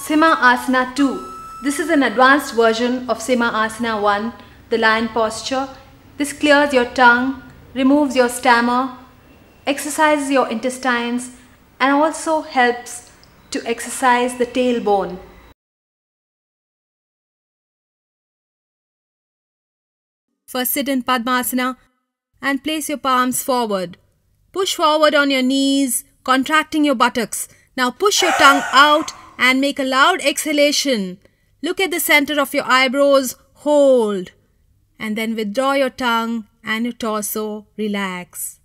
Simha Asana 2. This is an advanced version of Simha Asana 1, the lion posture. This clears your tongue, removes your stammer, exercises your intestines, and also helps to exercise the tailbone. First sit in Padmasana and place your palms forward. Push forward on your knees, contracting your buttocks. Now push your tongue out and make a loud exhalation. Look at the center of your eyebrows, hold. And then withdraw your tongue and your torso, relax.